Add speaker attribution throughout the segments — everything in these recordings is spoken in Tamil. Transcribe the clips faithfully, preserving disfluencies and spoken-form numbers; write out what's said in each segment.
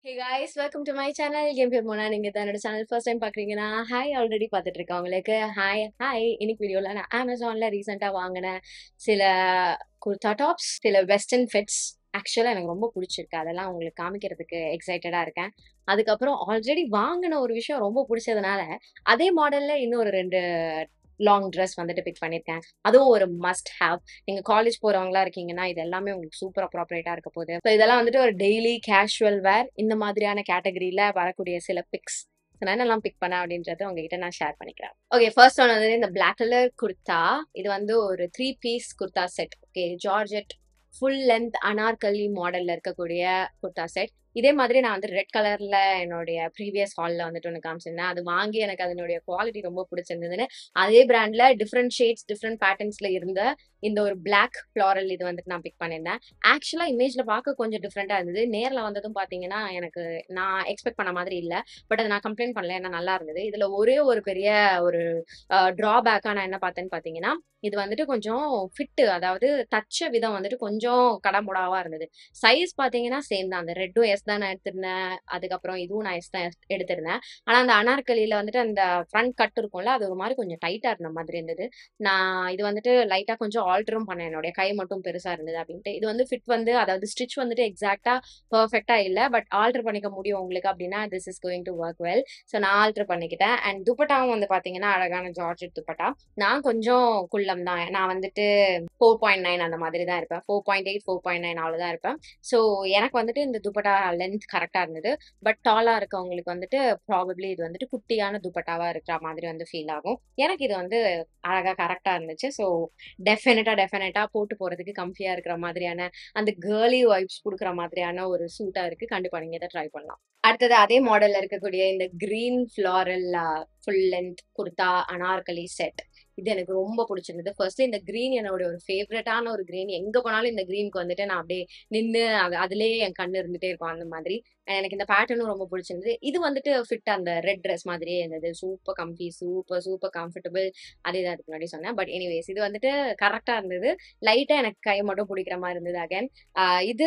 Speaker 1: Hey guys, welcome to my channel. என் பேர் மோனா. நீங்க தான் என்னோட சேனல் ஃபர்ஸ்ட் டைம் பாக்குறீங்கன்னா ஹாய் ஆல்ரெடி பார்த்துட்டு இருக்கவங்களுக்கு ஹாய் ஹாய். இன்னைக்கு வீடியோல நான் அமேசான்ல ரீசெண்டா வாங்கின சில குர்தா டாப்ஸ், சில வெஸ்டர்ன் ஃபிட்ஸ் ஆக்சுவலா எனக்கு ரொம்ப பிடிச்சிருக்கு. அதெல்லாம் உங்களுக்கு காமிக்கிறதுக்கு எக்ஸைட்டடா இருக்கேன். அதுக்கப்புறம் ஆல்ரெடி வாங்கின ஒரு விஷயம் ரொம்ப பிடிச்சதுனால அதே மாடல்ல இன்னும் ஒரு ரெண்டு லாங் ட்ரெஸ் வந்துட்டு பிக் பண்ணியிருக்கேன். அதுவும் ஒரு மஸ்ட் ஹேவ். நீங்க காலேஜ் போறவங்களா இருக்கீங்கன்னா இது எல்லாமே உங்களுக்கு சூப்பர் அப்ராப்ரியேட்டா இருக்க போகுது. ஸோ இதெல்லாம் வந்துட்டு ஒரு டெய்லி கேஷுவல் வேர் இந்த மாதிரியான கேட்டகரியில வரக்கூடிய சில பிக்ஸ் நான் என்னெல்லாம் பிக் பண்ணேன் அப்படின்றத உங்ககிட்ட நான் ஷேர் பண்ணிக்கிறேன். ஓகே, ஃபர்ஸ்ட் ஒன் வந்து இந்த பிளாக் கலர் குர்தா. இது வந்து ஒரு three piece kurta set. Okay, georgette full length Anarkali மாடல்ல இருக்கக்கூடிய குர்தா செட். இதே மாதிரி நான் வந்து ரெட் கலர்ல என்னுடைய ப்ரீவியஸ் ஹால்ல வந்துட்டு ஒன்று காமிச்சிருந்தேன். அது வாங்கி எனக்கு அதனுடைய குவாலிட்டி ரொம்ப பிடிச்சிருந்ததுன்னு அதே பிராண்ட்ல டிஃப்ரெண்ட் ஷேட்ஸ் டிஃப்ரெண்ட் பேட்டர்ன்ஸ்ல இருந்த இந்த ஒரு பிளாக் ஃப்ளாரல் இது வந்துட்டு நான் பிக் பண்ணியிருந்தேன். ஆக்சுவலா இமேஜ்ல பார்க்க கொஞ்சம் டிஃப்ரெண்டா இருந்தது. நேர்ல வந்ததும் பாத்தீங்கன்னா எனக்கு நான் எக்ஸ்பெக்ட் பண்ண மாதிரி இல்லை. பட் அதை நான் கம்ப்ளைண்ட் பண்ணல, ஏன்னா நல்லா இருந்தது. இதுல ஒரே ஒரு பெரிய ஒரு டிராபேக்கா நான் என்ன பார்த்தேன்னு பாத்தீங்கன்னா, இது வந்துட்டு கொஞ்சம் ஃபிட்டு, அதாவது தச்ச விதம் வந்துட்டு கொஞ்சம் கடமுடாவா இருந்தது. சைஸ் பாத்தீங்கன்னா சேம் தான். அந்த ரெட்டும் எஸ் தான் நான் எடுத்திருந்தேன். அதுக்கப்புறம் இதுவும் நான் எஸ் தான் எடுத்திருந்தேன். ஆனா அந்த அனார்கலியில வந்துட்டு அந்த ஃப்ரண்ட் கட் இருக்கும்ல, அது ஒரு மாதிரி கொஞ்சம் டைட்டா இருந்த மாதிரி இருந்தது. நான் இது வந்துட்டு லைட்டா கொஞ்சம் ஆல்டரும் பண்ணேன். என்னுடைய கை மட்டும் பெருசா இருந்தது அப்படின்ட்டு. இது வந்து ஃபிட் வந்து அதாவது ஸ்டிச் வந்துட்டு எக்ஸாக்டா பர்ஃபெக்டா இல்ல. பட் ஆல்டர் பண்ணிக்க முடியும் உங்களுக்கு அப்படின்னா this is going to work well. So நான் ஆல்டர் பண்ணிக்கிட்டேன். அண்ட் துப்பட்டாவும் வந்து பாத்தீங்கன்னா அழகான ஜார்ஜெட் துப்பட்டா. நான் கொஞ்சம் குள்ளம் தான். நான் வந்துட்டு ஃபோர் பாயிண்ட் நைன் அந்த மாதிரி தான் இருப்பேன். Four point eight four point nine அவ்வளோதான் இருப்பேன். ஸோ எனக்கு வந்துட்டு இந்த துப்பட்டா லென்த் கரெக்டா இருந்தது. பட் டாலா இருக்கவங்களுக்கு வந்துட்டு ப்ராபப்ளி இது வந்துட்டு குட்டியான துப்பட்டாவா இருக்கிற மாதிரி வந்து ஃபீல் ஆகும். எனக்கு இது வந்து அழகா கரெக்டா இருந்துச்சு. ஸோ டெஃபினட்டா டெஃபினட்டா போட்டு போறதுக்கு கம்ஃபியா இருக்கிற மாதிரியான அந்த கேர்லி வைப்ஸ் கொடுக்குற மாதிரியான ஒரு சூட்டா இருக்கு. கண்டிப்பா நீங்க இதை ட்ரை பண்ணலாம். அடுத்தது அதே மாடல்ல இருக்கக்கூடிய இந்த green floral full length kurta Anarkali set. இது எனக்கு ரொம்ப பிடிச்சிருந்தது. ஃபர்ஸ்ட் இந்த கிரீன் என்னோட ஒரு ஃபேவரட்டான ஒரு கிரீன். எங்க போனாலும் இந்த கிரீனுக்கு வந்துட்டு நான் அப்படியே நின்று அது அதுலேயே என் கண்ணு இருந்துட்டே இருக்கும் அந்த மாதிரி. எனக்கு இந்த பேட்டர்னும் ரொம்ப பிடிச்சிருந்தது. இது வந்துட்டு ஃபிட் அந்த ரெட் ட்ரெஸ் மாதிரியே இருந்தது. Super comfy, super super comfortable. அதே தான் அதுக்கு முன்னாடி சொன்னேன். பட் எனிவேஸ் இது வந்துட்டு கரெக்டா இருந்தது. லைட்டா எனக்கு கை மட்டும் பிடிக்கிற மாதிரி இருந்தது. அகேன் இது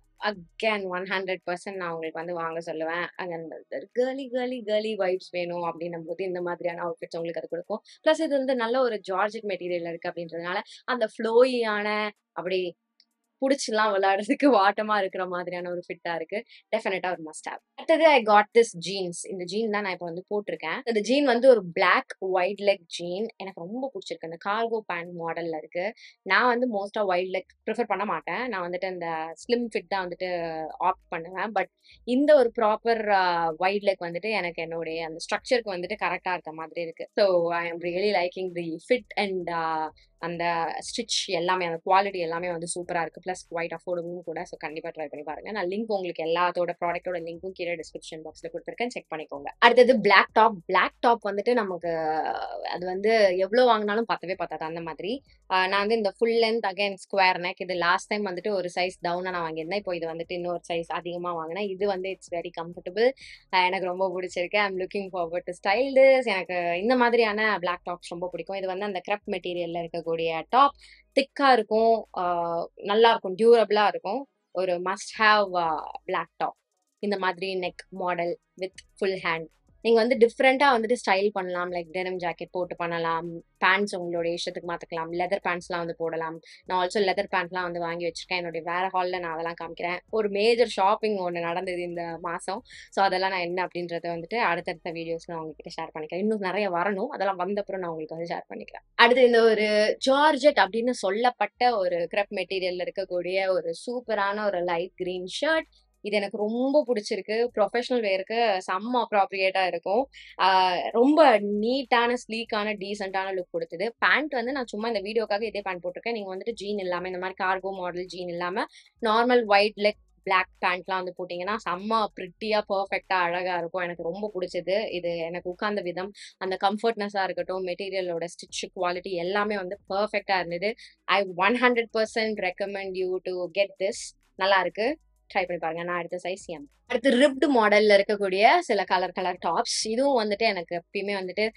Speaker 1: அகேன் ஒன் ஹண்ட்ரட் பர்சன்ட் நான் உங்களுக்கு வந்து வாங்க சொல்லுவேன். Again girly girly girly vibes வேணும் அப்படின்னும் போது இந்த மாதிரியான அவுட்ஃபிட்ஸ் உங்களுக்கு அது கொடுக்கும். பிளஸ் இது வந்து நல்ல ஒரு ஜார்ஜெட் மெட்டீரியல் இருக்கு அப்படின்றதுனால அந்த ஃப்ளோயியான அப்படி புடிச்சுலாம் விளையாடுறதுக்கு வாட்டமா இருக்கிற மாதிரியான ஒரு ஃபிட்டா இருக்கு. டெஃபினட்டா ஒரு மஸ்ட் ஹேவ். அடுத்தது ஐ காட் திஸ் ஜீன்ஸ். இந்த ஜீன் தான் நான் இப்போ வந்து போட்டிருக்கேன். இந்த ஜீன் வந்து ஒரு பிளாக் ஒயிட் லெக் ஜீன். எனக்கு ரொம்ப பிடிச்சிருக்கு. இந்த கார்கோ பேண்ட் மாடல்ல இருக்கு. நான் வந்து மோஸ்டா ஒயிட் லெக் ப்ரிஃபர் பண்ண மாட்டேன். நான் வந்துட்டு இந்த ஸ்லிம் ஃபிட் தான் வந்துட்டு ஆப்ட் பண்ணுவேன். பட் இந்த ஒரு ப்ராப்பர் ஒயிட் லெக் வந்துட்டு எனக்கு என்னுடைய அந்த ஸ்ட்ரக்சருக்கு வந்துட்டு கரெக்டா இருக்க மாதிரி இருக்கு. So I am really liking the fit and அந்த ஸ்டிச் எல்லாமே அந்த குவாலிட்டி எல்லாமே வந்து சூப்பரா இருக்கு. பிளஸ் குவைட் அஃபோர்டபுளும் கூட. ஸோ கண்டிப்பா ட்ரை பண்ணி பாருங்க. நான் லிங்க் உங்களுக்கு எல்லாத்தோட ப்ராடக்டோட லிங்க்கும் கீழே டிஸ்கிரிப்ஷன் பாக்ஸ்ல கொடுத்துருக்கேன், செக் பண்ணிக்கோங்க. அடுத்தது பிளாக் டாப். பிளாக் டாப் வந்துட்டு நமக்கு அது வந்து எவ்வளவு வாங்கினாலும் பத்தவே பத்தாது அந்த மாதிரி. நான் வந்து இந்த full length again square neck. இது லாஸ்ட் டைம் வந்துட்டு ஒரு சைஸ் டவுனா நான் வாங்கியிருந்தேன். இப்போ இது வந்துட்டு இன்னொரு சைஸ் அதிகமா வாங்கினேன். இது வந்து இட்ஸ் வெரி கம்ஃபர்டபுள். எனக்கு ரொம்ப பிடிச்சிருக்கு. I'm looking forward to style this. எனக்கு இந்த மாதிரியான பிளாக் டாப்ஸ் ரொம்ப பிடிக்கும். இது வந்து அந்த கிரப் மெட்டீரியல்ல இருக்கக்கூடிய டாப். திக்கா இருக்கும், நல்லா இருக்கும், டியூரபிளா இருக்கும். ஒரு மஸ்ட் ஹாவ் பிளாக் டாப். இந்த மாதிரி neck model with full hand. நீங்க வந்து டிஃப்ரெண்டா வந்துட்டு ஸ்டைல் பண்ணலாம். லைக் டெனிம் ஜாக்கெட் போட்டு பண்ணலாம். பேண்ட்ஸ் உங்களோட இஷ்டத்துக்கு மாத்திக்கலாம். லெதர் பேண்ட்ஸ்லாம் வந்து போடலாம். நான் ஆல்சோ லெதர் பேண்ட்லாம் வந்து வாங்கி வச்சிருக்கேன். என்னுடைய வேற ஹாலில் நான் அதெல்லாம் காமிக்கிறேன். ஒரு மேஜர் ஷாப்பிங் ஒன்று நடந்தது இந்த மாசம். ஸோ அதெல்லாம் நான் என்ன அப்படின்றத வந்துட்டு அடுத்தடுத்த வீடியோஸ்ல நான் உங்ககிட்ட ஷேர் பண்ணிக்கிறேன். இன்னும் நிறைய வரணும். அதெல்லாம் வந்தப்புறம் நான் உங்களுக்கு வந்து ஷேர் பண்ணிக்கிறேன். அடுத்து இந்த ஒரு ஜார்ஜெட் அப்படின்னு சொல்லப்பட்ட ஒரு கிரப் மெட்டீரியல்ல இருக்கக்கூடிய ஒரு சூப்பரான ஒரு லைட் கிரீன் ஷர்ட். இது எனக்கு ரொம்ப பிடிச்சிருக்கு. ப்ரொஃபஷனல் வேருக்கு செம்ம அப்ராப்ரியேட்டா இருக்கும். ரொம்ப நீட்டான ஸ்லீக்கான டீசென்டான லுக் கொடுத்தது. பேண்ட் வந்து நான் சும்மா இந்த வீடியோக்காக இதே பேண்ட் போட்டிருக்கேன். நீங்க வந்துட்டு ஜீன் இல்லாம இந்த மாதிரி கார்கோ மாடல் ஜீன் இல்லாம நார்மல் ஒயிட் லெக் பிளாக் பேண்ட்லாம் வந்து போட்டிங்கன்னா செம்ம ப்ரிட்டியா பர்ஃபெக்டா அழகா இருக்கும். எனக்கு ரொம்ப பிடிச்சது. இது எனக்கு உட்கார்ந்த விதம், அந்த கம்ஃபர்ட்னஸா இருக்கட்டும், மெட்டீரியலோட ஸ்டிச் குவாலிட்டி எல்லாமே வந்து பர்ஃபெக்டா இருந்தது. I one hundred percent recommend you to get this. நல்லா இருக்கு, ட்ரை பண்ணி பாருங்க. நான் அடுத்த சைஸ் எம். அடுத்து ரிப்டு மாடல்ல இருக்கக்கூடிய சில கலர் கலர் டாப்ஸ். இதுவும் வந்துட்டு எனக்கு எப்பயுமே வந்துட்டு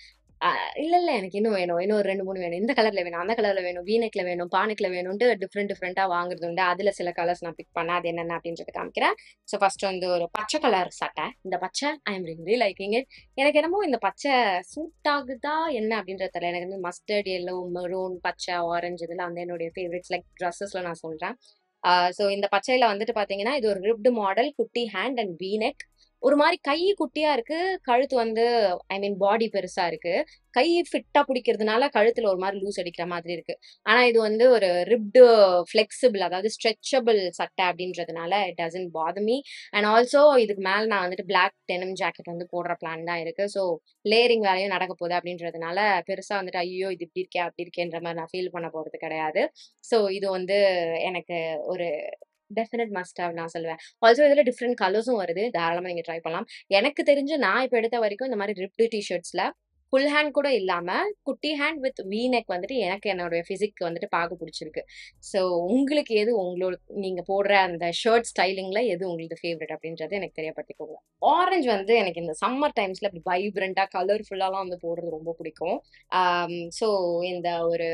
Speaker 1: அ இல்ல, இல்ல. எனக்கு இன்னும் வேணும். இன்னும் ஒரு ரெண்டு, மூணு வேணும். இந்த கலர்ல வேணும், அந்த கலர்ல வேணும், வி நெக்ல வேணும், பா நெக்ல வேணுன்ட்டு டிஃபரெண்ட் டிஃபரெண்ட்டா வாங்குறது உண்டு. அதுல சில கலர்ஸ் நான் பிக் பண்ணேன். அது என்னென்ன அப்படின்றத காமிக்கிறேன். ஸோ ஃபர்ஸ்ட் வந்து ஒரு பச்சை கலர் சட்டை. இந்த பச்சை I am really liking it. எனக்கு என்னமோ இந்த பச்சை சூட் ஆகுதா என்ன அப்படின்றது தெரியல. எனக்கு வந்து மஸ்டர்ட், எல்லோ, மெரூன், பச்சை, ஆரஞ்சு இதெல்லாம் வந்து என்னுடைய ஃபேவரைட்ஸ் லைக் ட்ரெஸ்ஸஸ்ல நான் சொல்றேன். ஆ ஸோ இந்த பச்சையில வந்துட்டு பார்த்தீங்கன்னா, இது ஒரு ரிப்டு மாடல், குட்டி ஹேண்ட் அண்ட் வி நெக். ஒரு மாரி கை குட்டியா இருக்கு. கழுத்து வந்து ஐ மீன் பாடி பெருசா இருக்கு. கை ஃபிட்டா பிடிக்கிறதுனால கழுத்துல ஒரு மாரி லூஸ் அடிக்கிற மாதிரி இருக்கு. ஆனா இது வந்து ஒரு ரிப்டு ஃப்ளெக்சிபிள் அதாவது ஸ்ட்ரெச்சபிள் சட்டை அப்படின்றதுனால it doesn't bother me. And also இதுக்கு மேல நான் வந்துட்டு பிளாக் டெனிம் ஜாக்கெட் வந்து போடுற பிளான் தான் இருக்கு. ஸோ லேயரிங் வேலையும் நடக்க போகுது அப்படின்றதுனால பெருசா வந்துட்டு ஐயோ! இது இப்படி இருக்கே, அப்படி இருக்கேன்ற மாரி நான் ஃபீல் பண்ண போறது கிடையாது. ஸோ இது வந்து எனக்கு ஒரு டெஃபினட் மஸ்ட் ஹேவ் நான் சொல்லுவேன். ஆல்சோ இதுல டிஃபரெண்ட் கலர்ஸும் வருது. தாராளமா நீங்க ட்ரை பண்ணலாம். எனக்கு தெரிஞ்சு நான் இப்ப எடுத்த வரைக்கும் இந்த மாரி ரிப்டு டீ ஷர்ட்ஸ்ல ஃபுல் ஹேண்ட் கூட இல்லாம, குட்டி ஹேண்ட் வித் வி நெக் வந்துட்டு எனக்கு என்னோட ஃபிசிக் வந்துட்டு பாக்க புடிச்சிருக்கு. ஸோ உங்களுக்கு எது உங்களோட நீங்க போடுற அந்த ஷர்ட் ஸ்டைலிங்ல எது உங்களது ஃபேவரைட் அப்படின்றது எனக்கு தெரியப்படுத்திக்கோங்க. ஆரஞ்சு வந்து எனக்கு இந்த சம்மர் டைம்ஸ்ல இப்படி வைப்ரன்ட்டா, கலர்ஃபுல்லாலாம் வந்து போடுறது ரொம்ப பிடிக்கும். ஆம் ஸோ இந்த ஒரு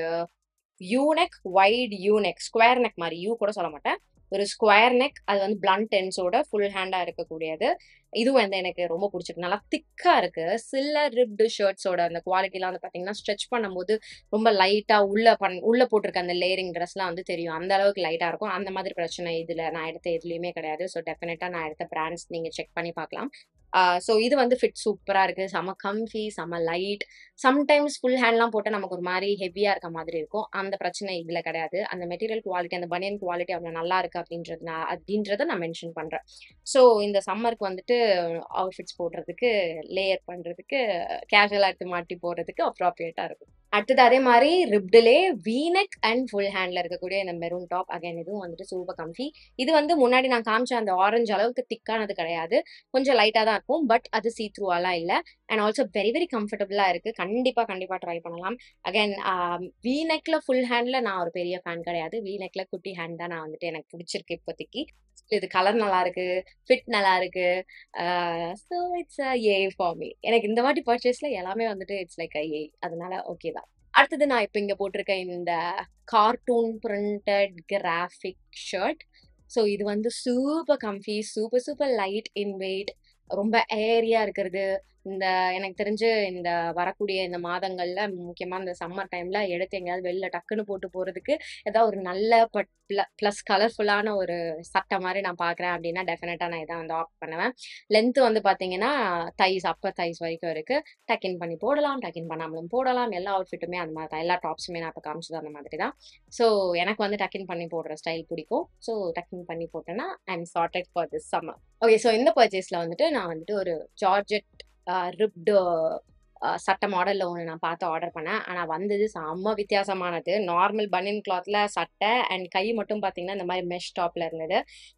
Speaker 1: U neck, wide U neck, square neck மாரி, யூ கூட சொல்ல மாட்டேன். ஒரு ஸ்கொயர் நெக் அது வந்து பிளண்ட் எண்ட்ஸோட ஃபுல் ஹேண்டா இருக்கக்கூடியது. இதுவும் வந்து எனக்கு ரொம்ப புடிச்சிருக்கு. நல்லா திக்கா இருக்கு. சில ரிப்டு ஷர்ட்ஸோட அந்த குவாலிட்டிலாம் வந்து பார்த்தீங்கன்னா, ஸ்ட்ரெச் பண்ணும்போது ரொம்ப லைட்டா உள்ள பண் உள்ள போட்டிருக்க அந்த லேயரிங் ட்ரெஸ்லாம் வந்து தெரியும். அந்த அளவுக்கு லைட்டா இருக்கும். அந்த மாதிரி பிரச்சனை இதுல நான் எடுத்த எதுலயுமே கிடையாது. ஸோ டெஃபினட்டா நான் எடுத்த பிராண்ட்ஸ் நீங்க செக் பண்ணி பார்க்கலாம். ஆ ஸோ இது வந்து ஃபிட் சூப்பரா இருக்கு. செம கம்ஃபி, செம லைட். சம்டைம்ஸ் ஃபுல் ஹேண்ட்லாம் போட்டா நமக்கு ஒரு மாரி ஹெவியா இருக்க மாதிரி இருக்கும். அந்த பிரச்சனை இதுல கிடையாது. அந்த மெட்டீரியல் குவாலிட்டி, அந்த பனியன் குவாலிட்டி அவ்வளோ நல்லா இருக்கு அப்படின்றது நான் அப்படின்றத நான் மென்ஷன் பண்றேன். ஸோ இந்த சம்மருக்கு வந்துட்டு அவுட்ஃபிட்ஸ் போடுறதுக்கு, லேயர் பண்றதுக்கு, கேஷுவலா எடுத்து மாட்டி போடுறதுக்கு அப்ராப்ரியேட்டா இருக்கும். அடுத்தது அதே மாரி ரிப்டுலே வி நெக் அண்ட் ஃபுல் ஹேண்ட்ல இருக்கக்கூடிய இந்த மெரூன் டாப். அகைன் இதுவும் வந்துட்டு சூப்பர் கம்ஃபி. இது வந்து முன்னாடி நான் காமிச்ச அந்த ஆரஞ்சு அளவுக்கு திக்கானது கிடையாது. கொஞ்சம் லைட்டா தான் இருக்கும். பட் அது சீ த்ரூவாலாம் இல்ல. அண்ட் ஆல்சோ வெரி வெரி கம்ஃபர்டபுளா இருக்கு. கண்டிப்பா கண்டிப்பா ட்ரை பண்ணலாம். அகைன் ஆ வி நெக்ல ஃபுல் ஹேண்ட்ல நான் ஒரு பெரிய ஃபேன் கிடையாது. வி நெக்ல குட்டி ஹேண்ட் தான் நான் வந்துட்டு எனக்கு பிடிச்சிருக்கு இப்போதைக்கு. இது கலர் நல்லா இருக்கு, ஃபிட் நல்லா இருக்கு. Uh so it's a A for me. எனக்கு இந்த வாட்டி பர்ச்சேஸ்ல எல்லாமே வந்துட்டு இட்ஸ் லைக் அ ஏ. அதனால ஓகே தான். அடுத்தது நான் இப்ப இங்க போட்டிருக்க இந்த cartoon printed graphic shirt. So இது வந்து super comfy, super super light in weight. ரொம்ப ஏரியா இருக்கிறது. இந்த எனக்கு தெரிஞ்சு இந்த வரக்கூடிய இந்த மாதங்கள்ல முக்கியமா இந்த சம்மர் டைம்ல எடுத்து எங்கேயாவது வெளில டக்குன்னு போட்டு போறதுக்கு ஏதாவது ஒரு நல்ல பட் ப்ள ப்ளஸ் கலர்ஃபுல்லான ஒரு சட்டை மாரி நான் பார்க்குறேன் அப்படின்னா, டெஃபினட்டா நான் இதான் வந்து ஆப்ட் பண்ணுவேன். லென்த் வந்து பார்த்தீங்கன்னா, தைஸ் அப்பர் தைஸ் வரைக்கும் இருக்கு. டக் இன் பண்ணி போடலாம், டக் இன் பண்ணாமலும் போடலாம். எல்லா அவுட்ஃபிட்டுமே அந்த மாரி தான். எல்லா டாப்ஸுமே நான் இப்ப காமிச்சது அந்த மாதிரி தான். ஸோ எனக்கு வந்து டக் இன் பண்ணி போடுற ஸ்டைல் பிடிக்கும். ஸோ டக் இன் பண்ணி போட்டேன்னா, I am sorted for this summer. Okay. So இந்த பர்ச்சேஸ்ல வந்துட்டு நான் வந்துட்டு ஒரு ஜார்ஜெட் அ ரிப்டு அ சட்டை மாடல்ல ஒண்ணு நான் பார்த்து ஆர்டர் பண்ணேன். ஆனா வந்தது செம்ம வித்தியாசமானது. நார்மல் பனியன் கிளாத்ல சட்டை அண்ட் கை மட்டும் பார்த்தீங்கன்னா, இந்த மாரி மெஷ் டாப்ல இருந்தது.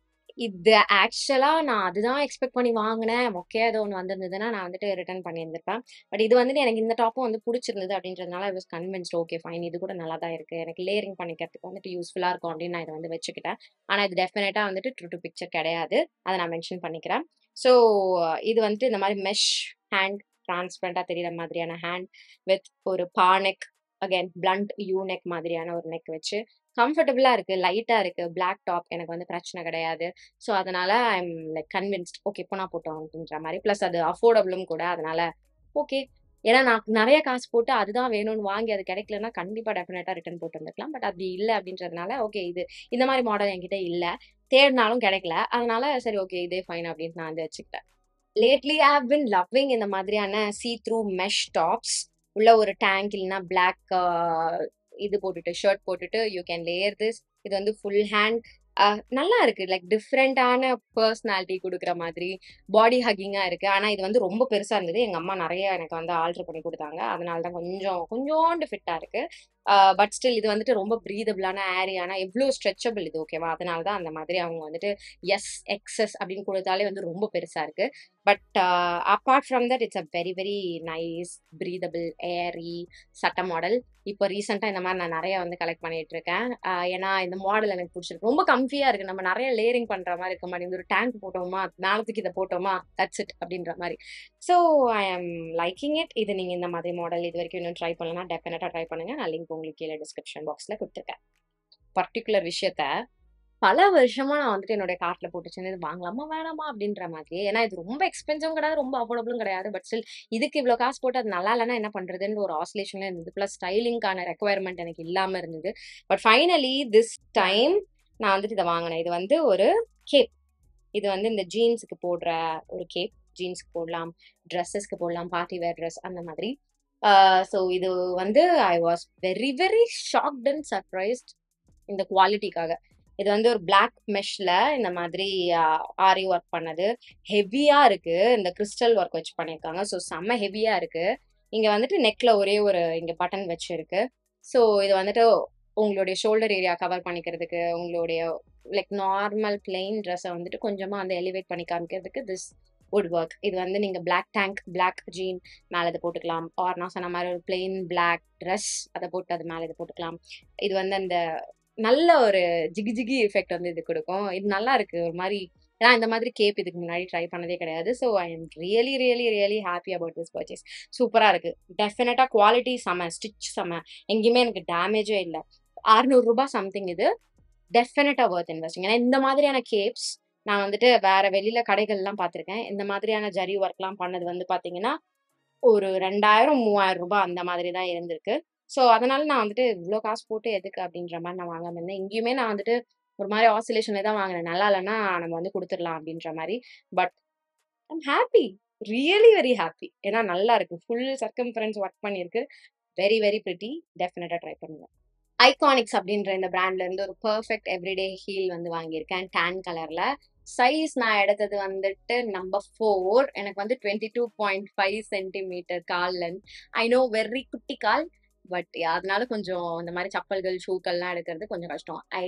Speaker 1: இது ஆக்சுவலா நான் அதுதான் எக்ஸ்பெக்ட் பண்ணி வாங்குனேன். மொக்கையா ஏதோ ஒண்ணு வந்திருந்ததுன்னா, நான் வந்துட்டு ரிட்டர்ன் பண்ணியிருந்திருப்பேன். பட் இது வந்துட்டு எனக்கு இந்த டாப்பும் வந்து புடிச்சிருந்தது அப்படின்றதுனால I was convinced okay fine. இது கூட நல்லா தான் இருக்கு. எனக்கு லேயரிங் பண்ணிக்கிறதுக்கு வந்துட்டு யூஸ்ஃபுல்லா இருக்கும் அப்படின்னு நான் இத வந்து வச்சுக்கிட்டேன். ஆனா இது டெஃபினட்டா வந்துட்டு ட்ரூ டூ பிக்சர் கிடையாது. அத நான் மென்ஷன் பண்ணிக்கிறேன். ஸோ இது வந்துட்டு இந்த மாரி மெஷ் ஹேண்ட் டிரான்ஸ்பரண்டா தெரியிற மாதிரியான ஹேண்ட் வித் ஒரு பா neck, again blunt U neck மாதிரியான ஒரு நெக் வச்சு கம்ஃபர்டபுளா இருக்கு. லைட்டா இருக்கு. பிளாக் டாப் எனக்கு வந்து பிரச்சனை கிடையாது. ஸோ அதனால I am like convinced. Okay போனா போட்டும் அப்படின்ற மாரி. பிளஸ் அது அஃபோர்டபுளும் கூட. அதனால ஓகே. ஏன்னா நான் நெறைய காசு போட்டு அதுதான் வேணும்னு வாங்கி அது கிடைக்கலன்னா, கண்டிப்பா டெஃபினட்டா ரிட்டர்ன் போட்டு வந்துருக்கலாம். பட் அப்படி இல்ல அப்படின்றதுனால, ஓகே இது இந்த மாரி மாடல் என்கிட்ட இல்ல. தேடுனாலும் கிடைக்கல. அதனால சரி ஓகே இதே ஃபைன் அப்படின்னு நான் வந்து வச்சுக்கிட்டேன். Lately I have been loving இந்த மாதிரியான சீ த்ரூ மெஷ் டாப்ஸ். உள்ள ஒரு டேங்க் இல்லன்னா பிளாக் அ இது போட்டுட்டு ஷர்ட் போட்டுட்டு யூ கேன் லேயர் திஸ். இது வந்து ஃபுல் ஹேண்ட். அ நல்லா இருக்கு. லைக் டிஃபரண்டான பெர்சனாலிட்டி குடுக்குற மாதிரி, பாடி ஹக்கிங்கா இருக்கு. ஆனா இது வந்து ரொம்ப பெருசா இருந்தது. எங்க அம்மா நெறைய எனக்கு வந்து ஆல்டர் பண்ணி குடுத்தாங்க. அதனால தான் கொஞ்சம் கொஞ்சோண்டு ஃபிட்டா இருக்கு. பட் ஸ்டில் இது வந்துட்டு ரொம்ப ப்ரீதபிளான ஏரியானா எவ்வளோ ஸ்ட்ரெச்சபிள் இது ஓகேவா? அதனால தான் அந்த மாதிரி அவங்க வந்துட்டு எஸ் எக்ஸஸ் அப்படின்னு கொடுத்தாலே வந்து ரொம்ப பெருசா இருக்கு. But apart from that it's a very very nice breathable airy சட்ட மாடல். இப்போ ரீசெண்டாக இந்த மாதிரி நான் நிறைய வந்து கலெக்ட் பண்ணிட்டு இருக்கேன். ஆஹ் ஏன்னா இந்த மாடல் எனக்கு பிடிச்சிருக்கு. ரொம்ப கம்ஃபியா இருக்கு. நம்ம நிறைய லேயரிங் பண்ற மாதிரி இருக்க மாதிரி ஒரு டேங்க் போட்டோமா மேலத்துக்கு இதை போட்டோமா தட்ஸ் இட் அப்படின்ற மாதிரி. ஸோ ஐ ஆம் லைக்கிங் இட். இது நீங்க இந்த மாதிரி மாடல் இது வரைக்கும் இன்னும் ட்ரை பண்ணலன்னா டெஃபினட்டா ட்ரை பண்ணுங்க. நான் லிங்க் உங்களுக்கு கீழே டிஸ்கிரிப்ஷன் பாக்ஸ்ல கொடுத்துருக்கேன். பர்டிகுலர் விஷயத்த பல வருஷமா நான் வந்துட்டு என்னுடைய கார்ட்ல போட்டு வச்சிருந்தேன். இது வாங்கலாமா வேணாமா அப்படின்ற மாதிரி. ஏன்னா இது ரொம்ப எக்ஸ்பென்சிவும் கிடையாது, ரொம்ப அஃபோர்டபுளும் கிடையாது. பட் ஸ்டில் இதுக்கு இவ்வளோ காசு போட்டு அது நல்லா இல்லைன்னா என்ன பண்றதுன்ற ஒரு ஆசிலேஷன்ல இருந்தது. ப்ளஸ் ஸ்டைலிங்கான ரெக்குவயர்மெண்ட் எனக்கு இல்லாம இருந்தது. பட் ஃபைனலி திஸ் டைம் நான் வந்துட்டு இதை வாங்கினேன். இது வந்து ஒரு கேப். இது வந்து இந்த ஜீன்ஸுக்கு போடுற ஒரு கேப். ஜீன்ஸ்க்கு போடலாம், ட்ரெஸ்ஸஸ்க்கு போடலாம், பார்ட்டி வேர் ட்ரெஸ் அந்த மாதிரி. ஸோ இது வந்து I was very very shocked and surprised இந்த குவாலிட்டிக்காக. இது வந்து ஒரு பிளாக் மெஷ்ல இந்த மாதிரி ஆரி ஒர்க் பண்ணது. ஹெவியா இருக்கு. இந்த கிறிஸ்டல் ஒர்க் வச்சு பண்ணியிருக்காங்க. ஸோ செம்ம ஹெவியா இருக்கு. இங்க வந்துட்டு நெக்ல ஒரே ஒரு இங்க பட்டன் வச்சிருக்கு. ஸோ இது வந்துட்டு உங்களுடைய ஷோல்டர் ஏரியா கவர் பண்ணிக்கிறதுக்கு, உங்களுடைய லைக் நார்மல் பிளெயின் ட்ரெஸ்ஸை வந்துட்டு கொஞ்சமா வந்து எலிவேட் பண்ணி காமிக்கிறதுக்கு திஸ் வுட் ஒர்க். இது வந்து நீங்க பிளாக் டேங்க், பிளாக் ஜீன் மேல இதை போட்டுக்கலாம். ஆர் நான் சொன்ன மாதிரி ஒரு பிளெயின் பிளாக் ட்ரெஸ் அதை போட்டு அது மேல இதை போட்டுக்கலாம். இது வந்து அந்த நல்ல ஒரு ஜிகி ஜிகி எஃபெக்ட் வந்து இது கொடுக்கும். இது நல்லா இருக்கு ஒரு மாதிரி. ஏன்னா இந்த மாதிரி கேப் இதுக்கு முன்னாடி ட்ரை பண்ணதே கிடையாது. So I am really really really happy about this purchase. சூப்பரா இருக்கு. டெஃபினட்டா குவாலிட்டி செம, ஸ்டிச் செம, எங்கேயுமே எனக்கு டேமேஜே இல்லை. அறுநூறு ரூபாய் சம்திங். இது டெஃபினட்டா ஒர்த் இன்வெஸ்டிங். ஏன்னா இந்த மாதிரியான கேப்ஸ் நான் வந்துட்டு வேற வெளியில கடைகள்லாம் பார்த்துருக்கேன். இந்த மாதிரியான ஜரி ஒர்க்லாம் பண்ணது வந்து பாத்தீங்கன்னா ஒரு ரெண்டாயிரம் மூவாயிரம் ரூபாய் அந்த மாதிரி தான் இருந்திருக்கு. ஸோ அதனால நான் வந்துட்டு இவ்வளோ காசு போட்டு எதுக்கு அப்படின்ற மாதிரி நான் வாங்காம இருந்தேன். இங்கேயுமே நான் வந்துட்டு ஒரு மாதிரி ஆசிலேஷன்ல தான் வாங்கினேன். நல்லா இல்லைன்னா நம்ம வந்து கொடுத்துடலாம் அப்படின்ற மாதிரி. But I'm happy, really very happy. ஏன்னா நல்லா இருக்கு. ஃபுல் சர்க்கம்ஃபரன்ஸ் ஒர்க் பண்ணியிருக்கு. Very very pretty. டெஃபினட்டா ட்ரை பண்ணுங்க. ஐகானிக்ஸ் அப்படின்ற இந்த பிராண்ட்ல இருந்து ஒரு பர்ஃபெக்ட் எவ்ரிடே ஹீல் வந்து வாங்கியிருக்கேன் டேன் கலர்ல. சைஸ் நான் எடுத்தது வந்துட்டு நம்பர் ஃபோர். எனக்கு வந்து twenty two point five centimetre கால் லென்த். ஐ நோ வெரி குட்டி கால். பட் அதனால கொஞ்சம் இந்த மாதிரி சப்பல்கள் ஷூக்கள்லாம் எடுக்கிறது கொஞ்சம் கஷ்டம். ஐ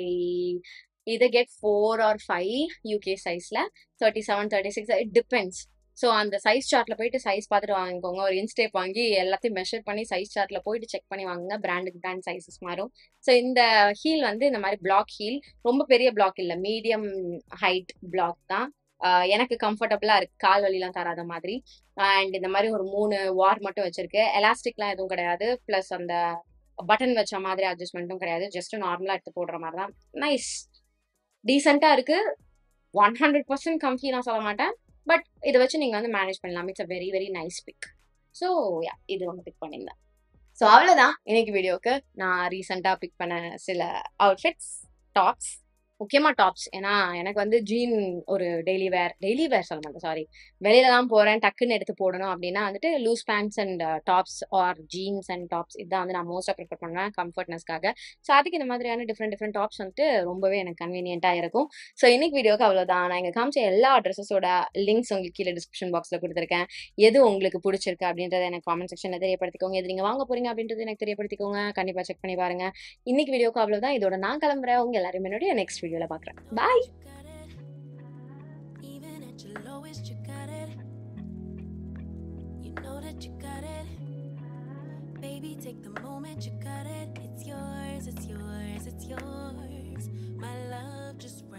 Speaker 1: இதை get four or five UK சைஸ்ல. Thirty seven thirty six it depends. So அந்த சைஸ் சார்ட்ல போயிட்டு சைஸ் பார்த்துட்டு வாங்கிக்கோங்க. ஒரு இன்ஸ்டேப் வாங்கி எல்லாத்தையும் மெஷர் பண்ணி சைஸ் சார்ட்ல போயிட்டு செக் பண்ணி வாங்குங்க. பிராண்டுக்கு பிராண்ட் சைஸஸ் மாறும். ஸோ இந்த ஹீல் வந்து இந்த மாதிரி பிளாக் ஹீல். ரொம்ப பெரிய பிளாக் இல்லை, மீடியம் ஹைட் பிளாக் தான். எனக்கு கம்ஃபர்டபுளா இருக்கு, கால் வலிலாம் தராத மாதிரி. அண்ட் இந்த மாதிரி ஒரு மூணு வார் மட்டும் வச்சிருக்கு. எலாஸ்டிக்லாம் எதுவும் கிடையாது. பிளஸ் அந்த பட்டன் வச்ச மாதிரி அட்ஜஸ்ட்மெண்ட்டும் கிடையாது. ஜஸ்ட் நார்மலா எடுத்து போடுற மாதிரி தான். நைஸ், டீசெண்டா இருக்கு. ஒன் ஹண்ட்ரட் பர்சன்ட் கம்ஃபி நான் சொல்ல மாட்டேன். பட் இதை வச்சு நீங்க வந்து மேனேஜ் பண்ணலாம். It's a very very nice pick. So yeah, இது ஒன்று பிக் பண்ணியிருந்தேன். ஸோ அவ்வளோதான் இன்னைக்கு வீடியோக்கு. நான் ரீசெண்டாக பிக் பண்ண சில அவுட்ஃபிட்ஸ், டாப்ஸ், முக்கியமாக டாப்ஸ். ஏன்னா எனக்கு வந்து ஜீன் ஒரு டெய்லி வேர் டெய்லி வேர் சொல்ல மாட்டேன், சாரி, வெளியில தான் போகிறேன் டக்குன்னு எடுத்து போடணும் அப்படின்னா வந்துட்டு loose pants and tops or jeans and tops இதுதான் வந்து நான் மோஸ்ட்டாக ப்ரிஃபர் பண்ணுவேன் கம்ஃபர்ட்னஸ்க்காக. ஸோ அதுக்கு இந்த மாதிரியான டிஃப்ரெண்ட் டிஃப்ரெண்ட் டாப்ஸ் வந்துட்டு ரொம்பவே எனக்கு கன்வீனியன்ட்டாக இருக்கும். ஸோ இன்னைக்கு வீடியோக்கு அவ்வளோதான். நான் இங்கே காமிச்ச எல்லா ட்ரெஸ்ஸஸோட லிங்க்ஸ் உங்களுக்கு கீழே டிஸ்கிரிப்ஷன் பாக்ஸில் கொடுத்துருக்கேன். எது உங்களுக்கு பிடிச்சிருக்கு அப்படின்றத எனக்கு காமெண்ட் செக்ஷனில் தெரியப்படுத்திக்கோங்க. எது நீங்கள் வாங்க போறீங்க அப்படின்றது எனக்கு தெரியப்படுத்திக்கோங்க. கண்டிப்பாக செக் பண்ணி பாருங்க. இன்னைக்கு வீடியோக்கு அவ்வளோதான். இதோட நான் கிளம்புறேன். உங்க எல்லாரும் என்னுடைய நெக்ஸ்ட் வீடியோவில் பார்க்குறேன். பாய். Baby, take the moment, you got it. It's yours, it's yours, it's yours. My love just